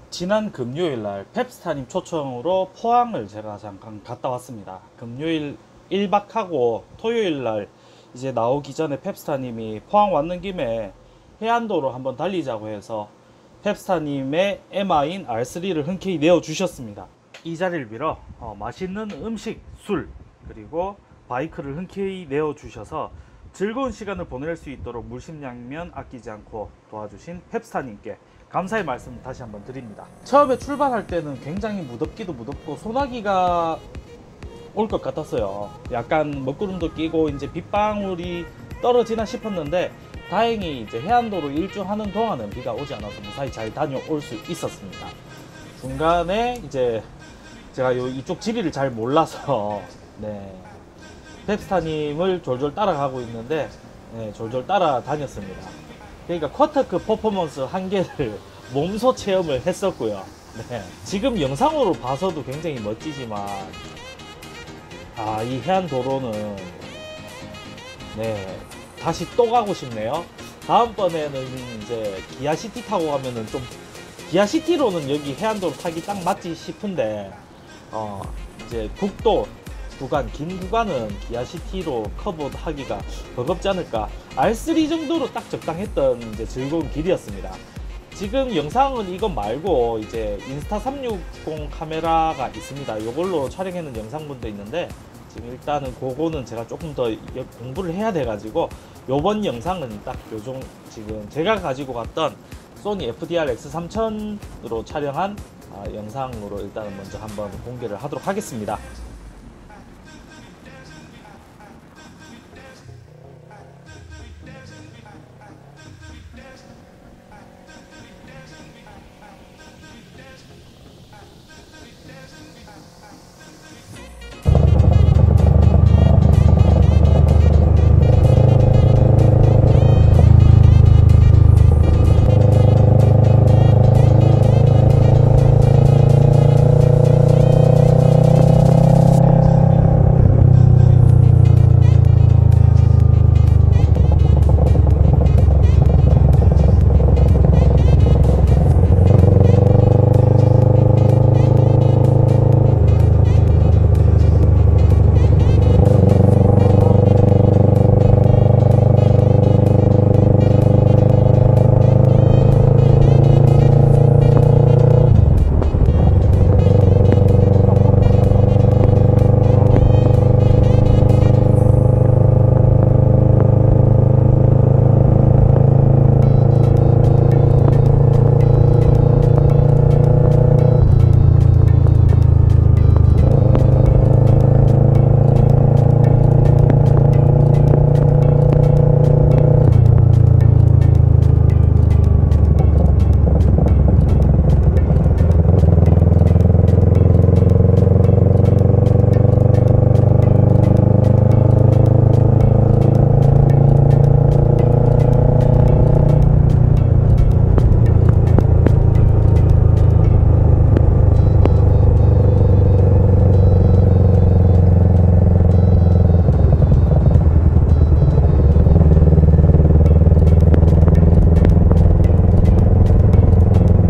지난 금요일날 펩스타님 초청으로 포항을 제가 잠깐 갔다 왔습니다. 금요일 1박하고 토요일날 이제 나오기 전에 펩스타님이 포항 왔는 김에 해안도로 한번 달리자고 해서 펩스타님의 에마인 R3를 흔쾌히 내어주셨습니다. 이 자리를 빌어 맛있는 음식, 술, 그리고 바이크를 흔쾌히 내어주셔서 즐거운 시간을 보낼 수 있도록 물심양면 아끼지 않고 도와주신 펩스타님께 감사의 말씀 다시 한번 드립니다. 처음에 출발할 때는 굉장히 무덥기도 무덥고 소나기가 올 것 같았어요. 약간 먹구름도 끼고 이제 빗방울이 떨어지나 싶었는데 다행히 이제 해안도로 일주하는 동안은 비가 오지 않아서 무사히 잘 다녀올 수 있었습니다. 중간에 이제 제가 이쪽 지리를 잘 몰라서 펩스타님을 졸졸 따라가고 있는데 졸졸 따라다녔습니다. 그러니까 쿼터급 퍼포먼스 한 개를 몸소 체험을 했었고요. 지금 영상으로 봐서도 굉장히 멋지지만 이 해안도로는 다시 또 가고 싶네요. 다음번에는 이제 기아시티 타고 가면은 좀 기아시티로는 여기 해안도로 타기 딱 맞지 싶은데 이제 국도 구간, 긴 구간은 기아시티로 커버하기가 버겁지 않을까. R3 정도로 딱 적당했던 이제 즐거운 길이었습니다. 지금 영상은 이것 말고 이제 인스타 360 카메라가 있습니다. 이걸로 촬영해놓은 영상분도 있는데 지금 일단은 그거는 제가 조금 더 공부를 해야 돼가지고 요번 영상은 딱 요정 지금 제가 가지고 갔던 소니 FDR X3000으로 촬영한 영상으로 일단은 먼저 한번 공개를 하도록 하겠습니다.